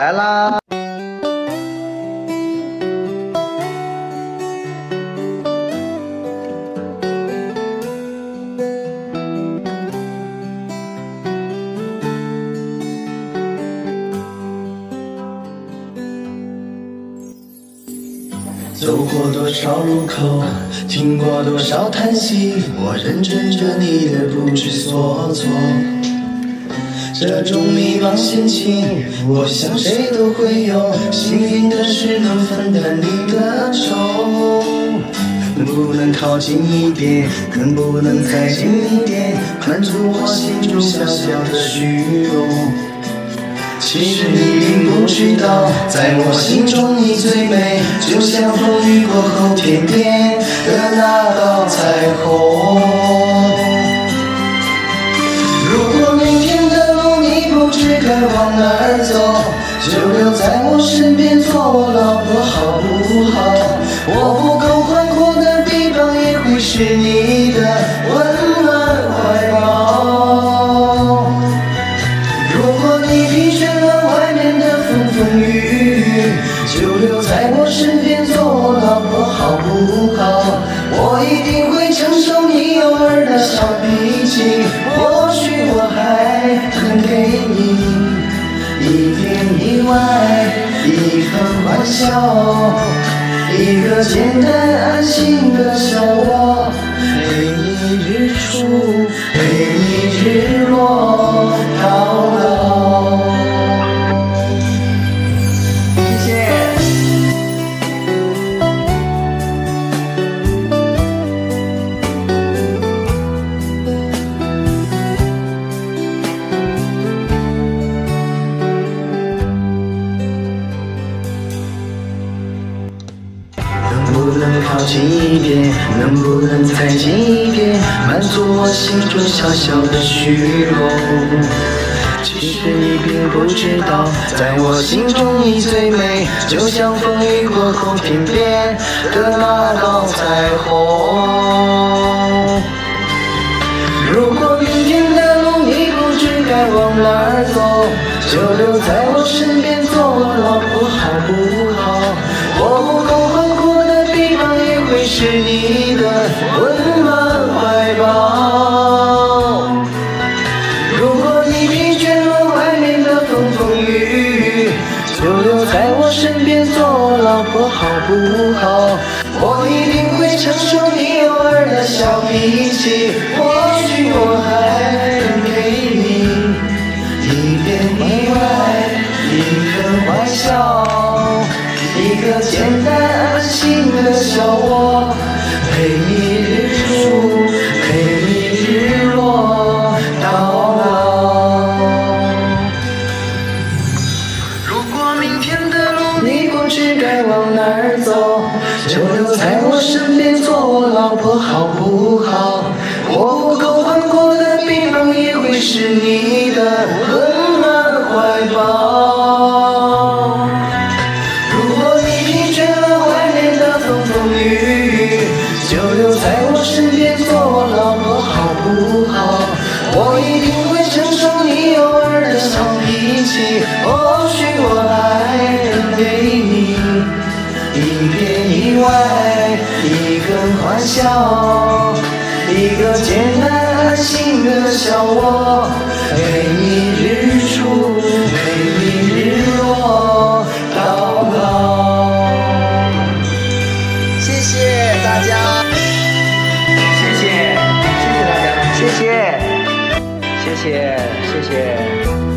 来啦！ 走过多少路口，听过多少叹息，我认真着你的不知所措。这种迷茫心情，我想谁都会有。幸运的是能分担你的愁，能不能靠近一点，更不能再近一点，满足我心中小小的虚荣。其实你并不知道，在我心中你最美，就像风雨过后天边的那道彩虹。如果明天的路你不知该往哪儿走，就留在我身边做我老婆好不好？我不够宽阔的臂膀也会是你的温暖怀抱。如果你疲倦了外面的风风雨雨，就留在我身边做我老婆好不好？我一定会承受你偶尔的小脾气，或许我还能给你一点意外，一份欢笑，一个简单安心的小窝，陪你日出，陪你日落到老。谢谢。能不能靠近一点，能不能再近一点，满足我心中小小的虚荣。其实你并不知道，在我心中你最美，就像风雨过后天边的那道彩虹。如果明天的路你不知该往哪儿走，就留在我身边做我老婆好不好？我不够宽阔的臂膀也会是你的温暖怀抱。如果你疲倦了外面的风风雨雨，就留在我身边做我老婆好不好？我一定会承受你偶尔的小脾气，或许我还能给你一点意外，一份欢笑，一个简单安心的小窝，陪你日出，陪你日落到老。如果明天的路你不知该往哪儿走，就留在我身边做我老婆好不好？我不够宽阔的臂膀也会是你的温暖怀抱。如果你疲倦了外面的风风雨雨，就留在我身边做我老婆好不好？我一定会承受你偶尔的小脾气，或许我还能给你一点意外，一份欢笑，一个简单安心的小窝，陪你日出，陪你日落到老。谢谢大家，谢谢，谢谢大家，谢谢，谢谢，谢谢。